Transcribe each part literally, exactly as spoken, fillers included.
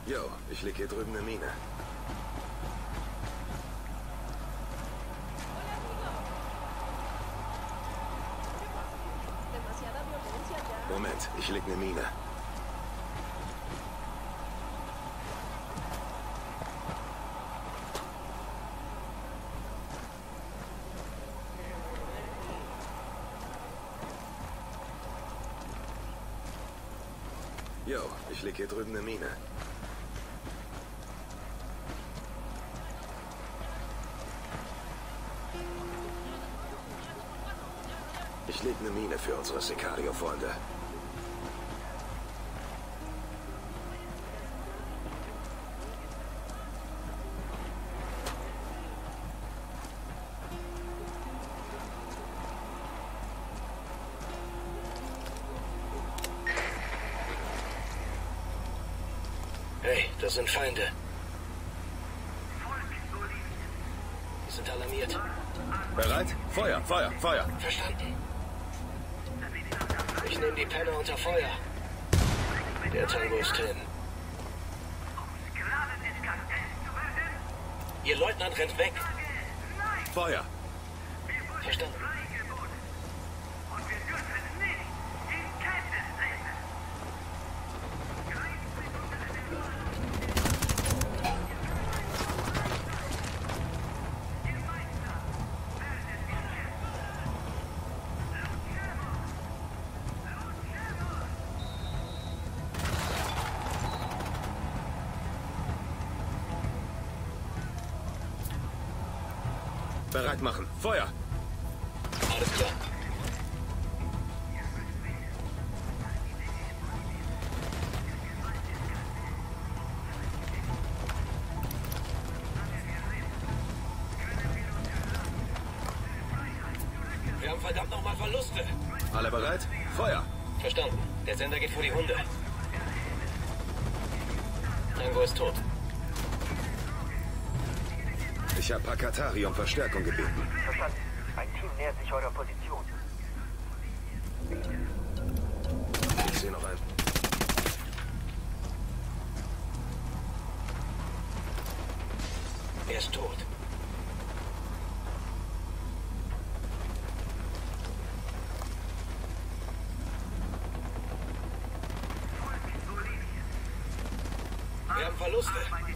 Jo, ich leg hier drüben eine Mine. Moment, ich leg eine Mine. Jo, ich leg hier drüben eine Mine. Ich leg eine Mine für unsere Sicario-Freunde. Hey, das sind Feinde. Wir sind alarmiert. Bereit? Feuer, Feuer, Feuer. Verstanden. Ich nehme die Penner unter Feuer. Der Tango ist hin. Ihr Leutnant rennt weg. Feuer. Verstanden. Bereit machen. Feuer. Alles klar. Wir haben verdammt nochmal Verluste. Alle bereit? Feuer. Verstanden. Der Sender geht vor die Hunde. Tango ist tot. Ich habe Hakatari um Verstärkung gebeten. Verstanden. Ein Team nähert sich eurer Position. Ich sehe noch einen. Er ist tot. Wir haben Verluste.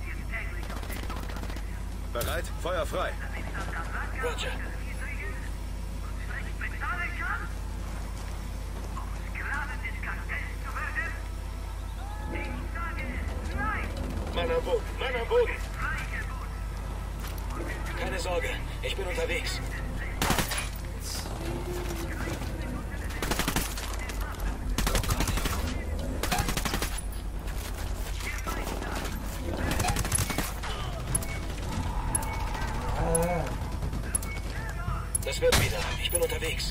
Bereit? Feuer frei. Roger. Mann am Boden, Mann am Boden. Keine Sorge, ich bin unterwegs. Das wird wieder. Ich bin unterwegs.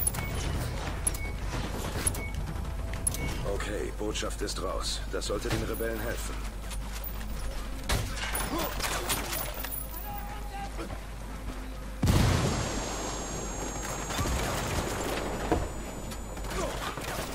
Okay, Botschaft ist raus. Das sollte den Rebellen helfen.